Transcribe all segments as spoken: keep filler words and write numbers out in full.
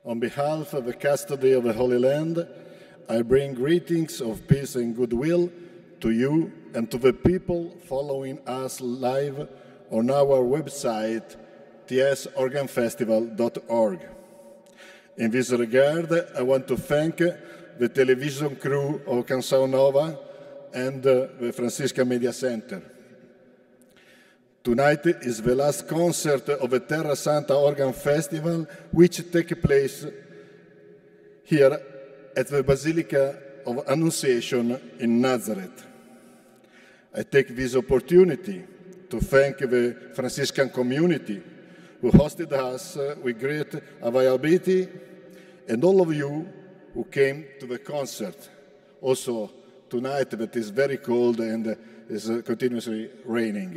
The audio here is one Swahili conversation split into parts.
On behalf of the custody of the Holy Land, I bring greetings of peace and goodwill to you and to the people following us live on our website, t s organ festival dot org. In this regard, I want to thank the television crew of Canção Nova and uh, the Franciscan Media Center. Tonight is the last concert of the Terra Santa Organ Festival, which takes place here at the Basilica of Annunciation in Nazareth. I take this opportunity to thank the Franciscan community who hosted us uh, with great availability, and all of you who came to the concert. Also tonight that is very cold and uh, is uh, continuously raining.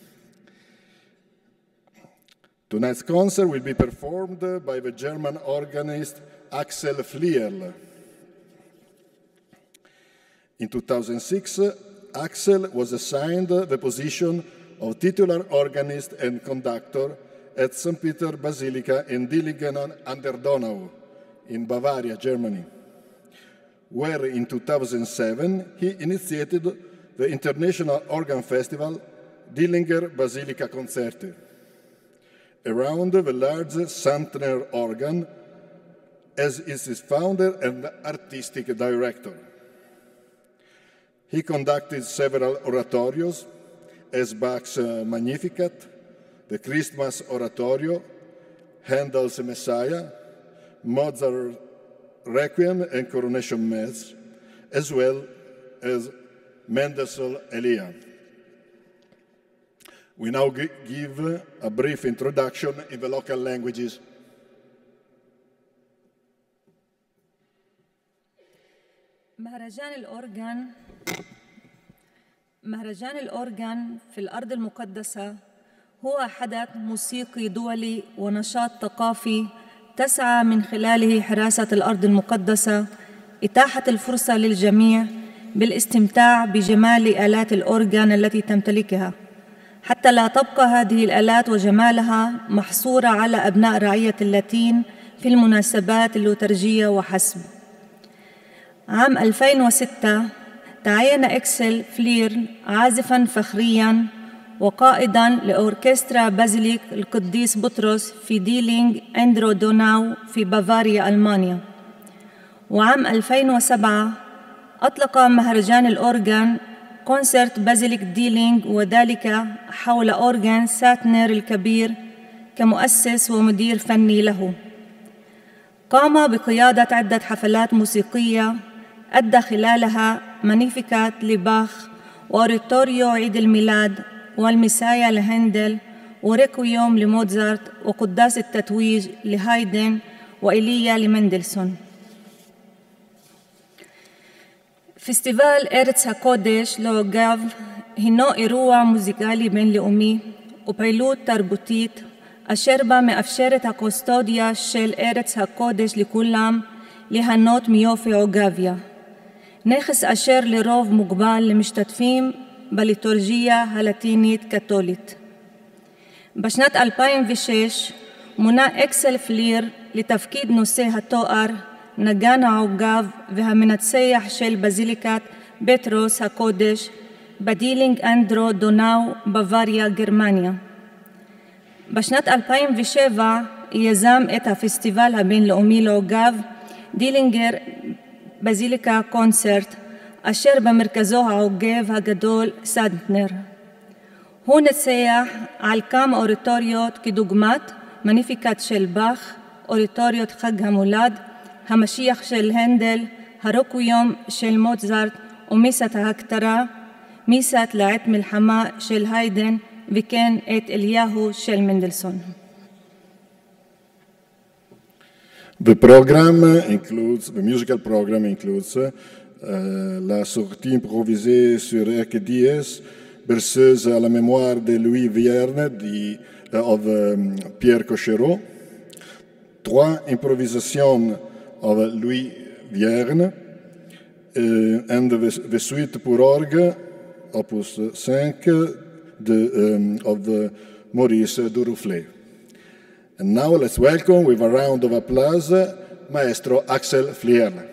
Tonight's concert will be performed by the German organist Axel Flierl. In two thousand six, Axel was assigned the position of titular organist and conductor at Saint Peter Basilica in Dillingen an der Donau in Bavaria, Germany, where in two thousand seven he initiated the International Organ Festival Dillinger Basilica Concerti, around the large Santner organ, as is his founder and artistic director. He conducted several oratorios, as Bach's uh, Magnificat, the Christmas Oratorio, Handel's Messiah, Mozart's Requiem and Coronation Mass, as well as Mendelssohn's Elia. We now give a brief introduction in the local languages. مهرجان الأورغان مهرجان الأورغان في الأرض المقدسة هو حدث موسيقي دولي ونشاط ثقافي تسعى من خلاله حراسة الأرض المقدسة إتاحة الفرصة للجميع بالاستمتاع بجمال آلات الأورغان التي تمتلكها، حتى لا تبقى هذه الآلات وجمالها محصورة على أبناء رعية اللاتين في المناسبات اللوترجية وحسب. عام ألفين وستة تعين إكسل فلير عازفاً فخرياً وقائداً لأوركسترا بازيليك القديس بطرس في ديلينغ أندرو دوناو في بافاريا، ألمانيا. وعام ألفين وسبعة أطلق مهرجان الأورغان كونسرت بازيليك ديلينغ، وذلك حول أورغان ساتنر الكبير كمؤسس ومدير فني له. قام بقيادة عدة حفلات موسيقية أدى خلالها مانيفيكات لباخ وأوريتوريو عيد الميلاد والمسايا لهندل وريكويوم لموزارت وقداس التتويج لهايدن وإيليا למנדלסון. פסטיבל ארץ הקודש לאוגיו הינו אירוע מוזיקלי בינלאומי ופעילות תרבותית אשר בה מאפשרת הקוסטודיה של ארץ הקודש לכולם ליהנות מיופי עוגביה, נכס אשר לרוב מוגבל למשתתפים בליטורגיה הלטינית-קתולית. בשנת אלפיים ושש מונה אקסל פליר לתפקיד נושא התואר נגן העוגב והמנצח של בזיליקת פטרוס הקודש בדילינג אנדרו דונאו, בוואריה, גרמניה. בשנת אלפיים ושבע יזם את הפסטיבל הבינלאומי לעוגב דילינגר בזיליקה קונצרט, אשר במרכזו העוגב הגדול סנטנר. הוא ניצח על כמה אוריטוריות כדוגמת מניפיקת של באך, אוריטוריות חג המולד, המשיח של הנדל, הרוקוויום של מוצרט ומיסת ההקטרה, מיסת לעת מלחמה של היידן וכן את אליהו של מנדלסון. The program includes, the musical program includes uh, la sortie improvisée sur Erque Dies, berceuse à la mémoire de Louis Vierne, the, uh, of um, Pierre Cochereau, trois improvisations of Louis Vierne, uh, and the, the suite pour orgue, opus cinq, de, um, of uh, Maurice Duruflé. And now let's welcome with a round of applause Maestro Axel Flier.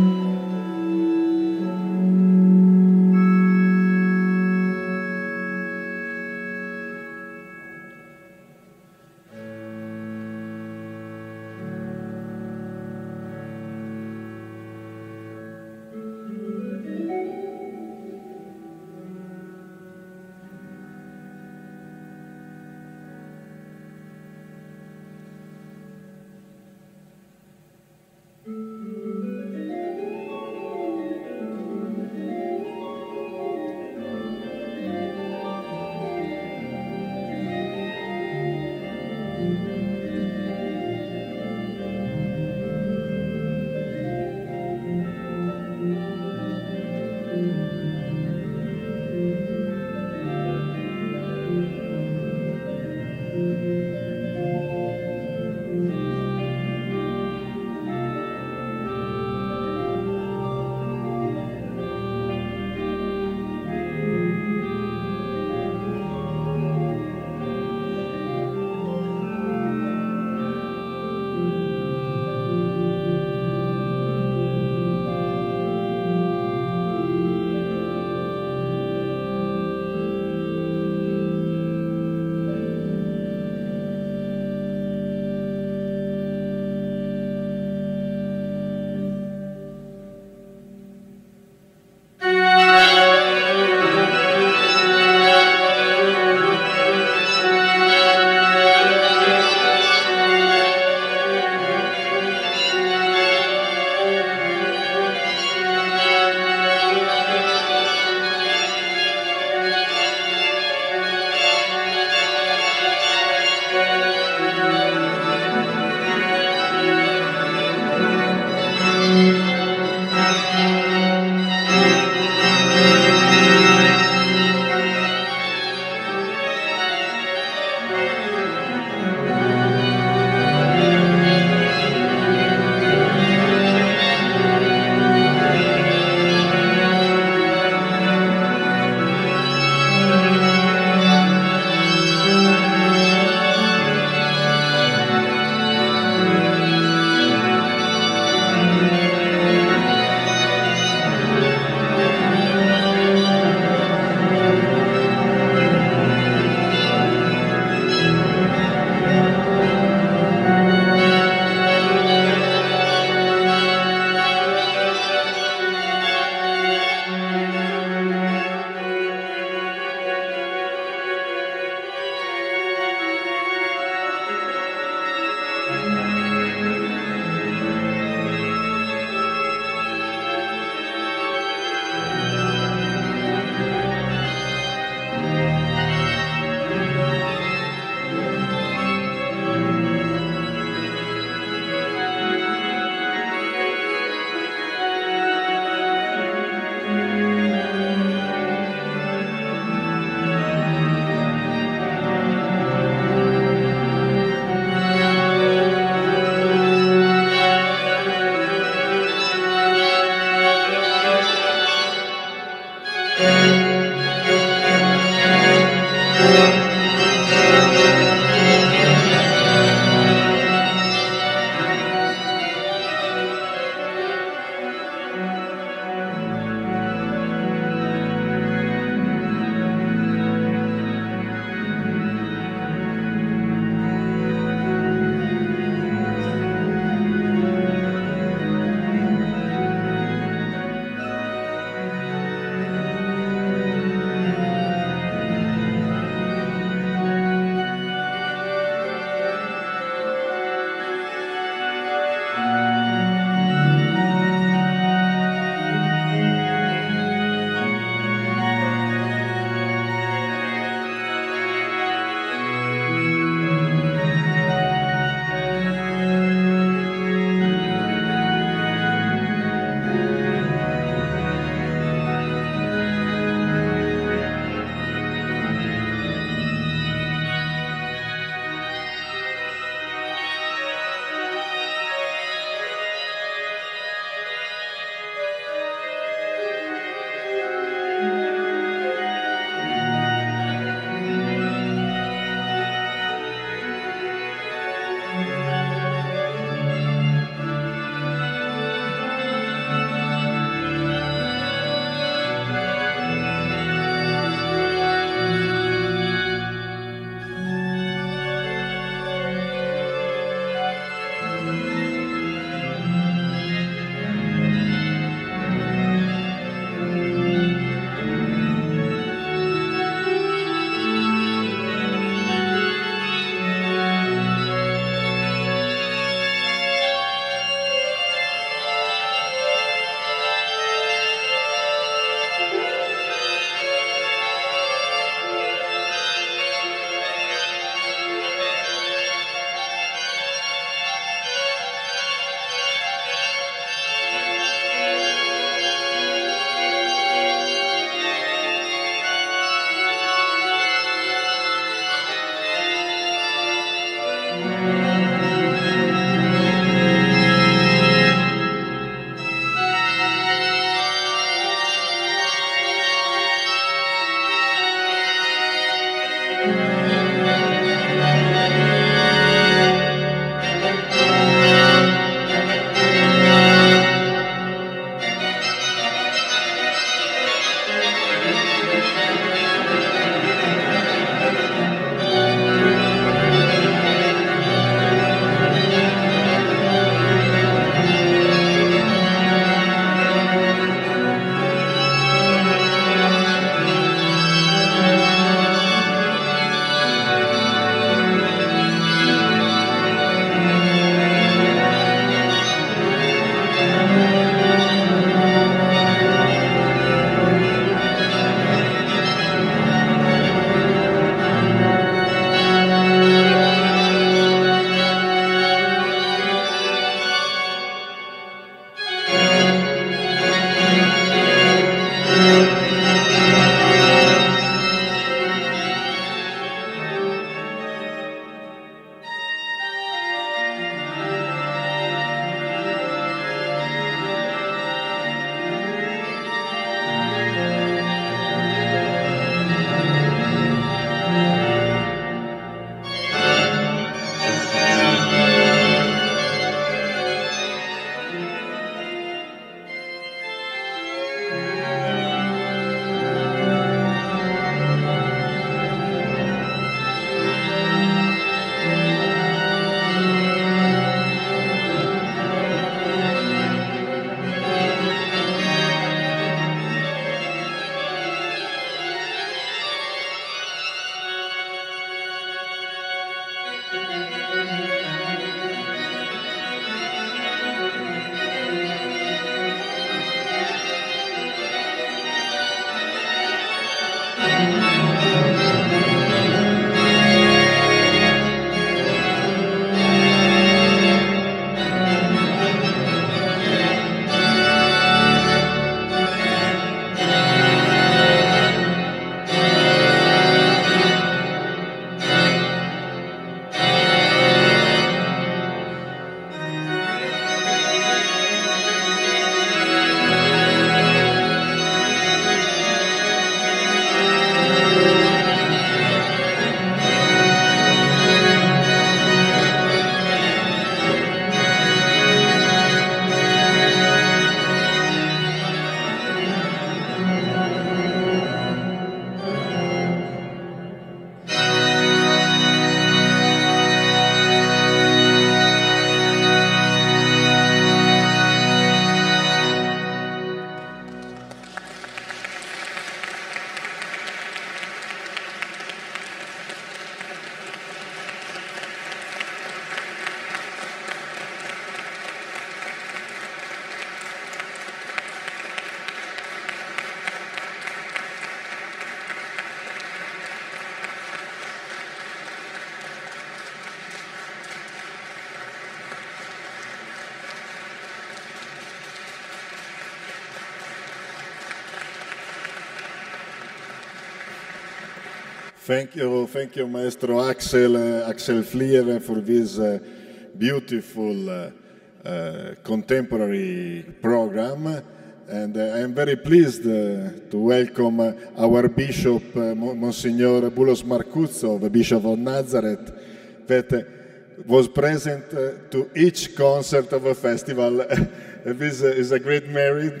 Thank you, thank you, Maestro Axel, uh, Axel Flier, for this uh, beautiful uh, uh, contemporary program. And uh, I am very pleased uh, to welcome uh, our Bishop, uh, Monsignor Boulos Marcuzzo, the Bishop of Nazareth, that uh, was present uh, to each concert of a festival. This uh, is a great merit.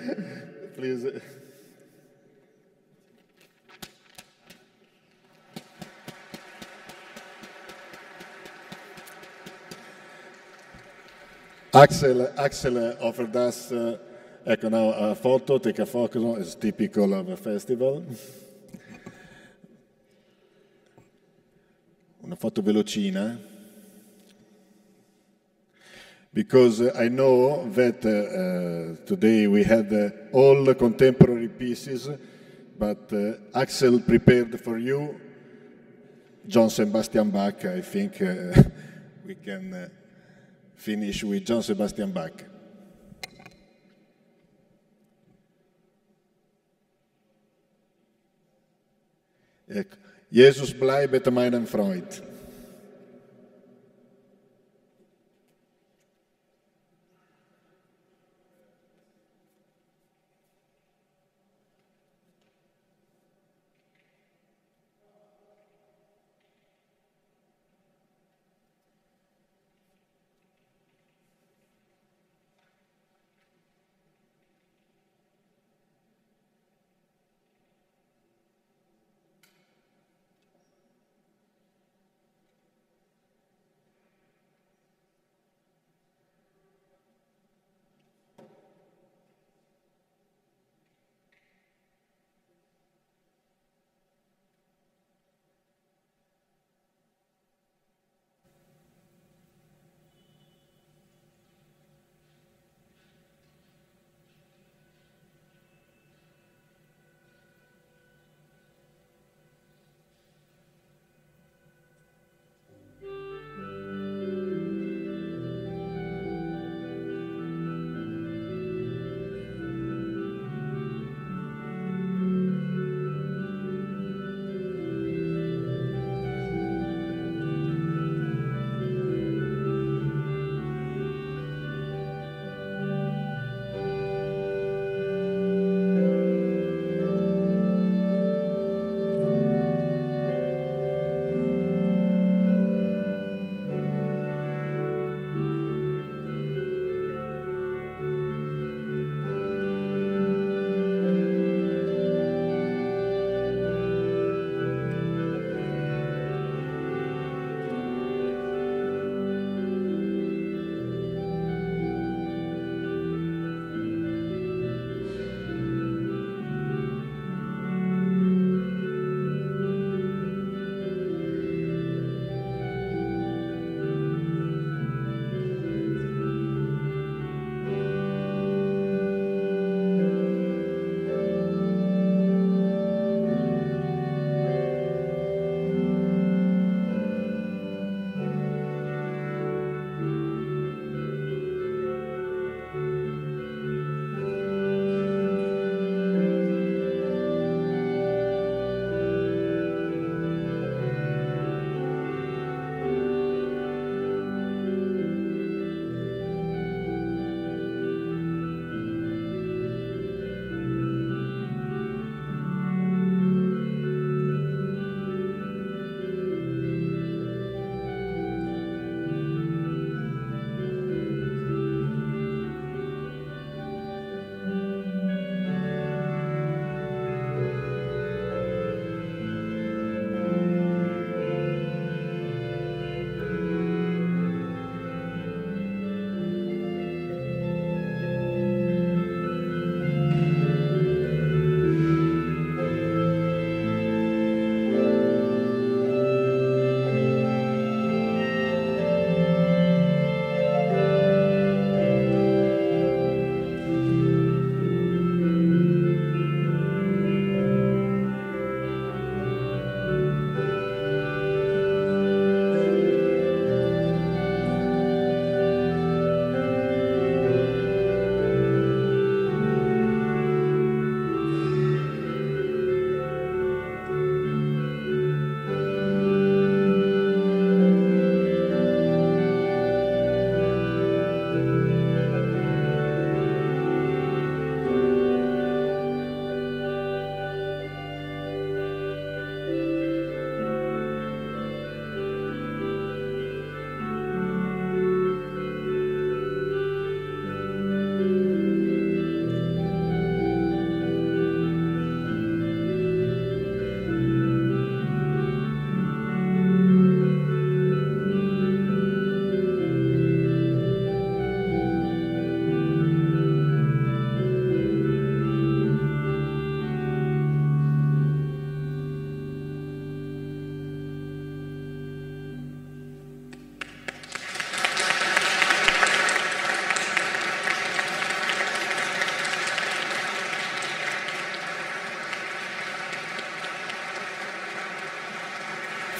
Please. Axel, Axel offered us, uh, ecco, now a photo, take a photo, is typical of a festival. Una foto velocina. Because uh, I know that uh, uh, today we had uh, all the contemporary pieces, but uh, Axel prepared for you John Sebastian Bach. I think uh, we can uh, finish with John Sebastian Bach. Ecco. Jesus bleibet meinen Freund.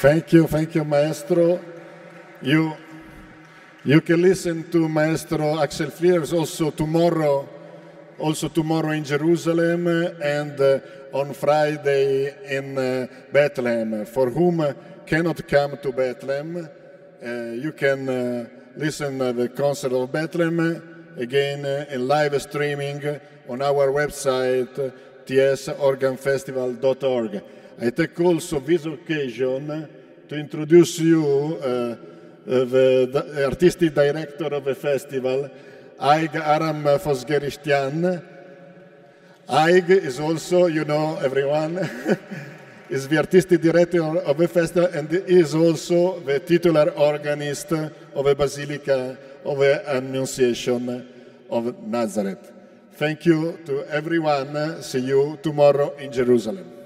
Thank you, thank you, Maestro. You, you can listen to Maestro Axel Fliers also tomorrow, also tomorrow in Jerusalem and uh, on Friday in uh, Bethlehem. For whom uh, cannot come to Bethlehem, uh, you can uh, listen to the concert of Bethlehem again uh, in live streaming on our website t s organ festival dot org. I take also this occasion to introduce you uh, uh, the, the artistic director of the festival, Aig Aram Fosgerishtian. Aig is also, you know, everyone, is the artistic director of the festival and is also the titular organist of the Basilica of the Annunciation of Nazareth. Thank you to everyone. See you tomorrow in Jerusalem.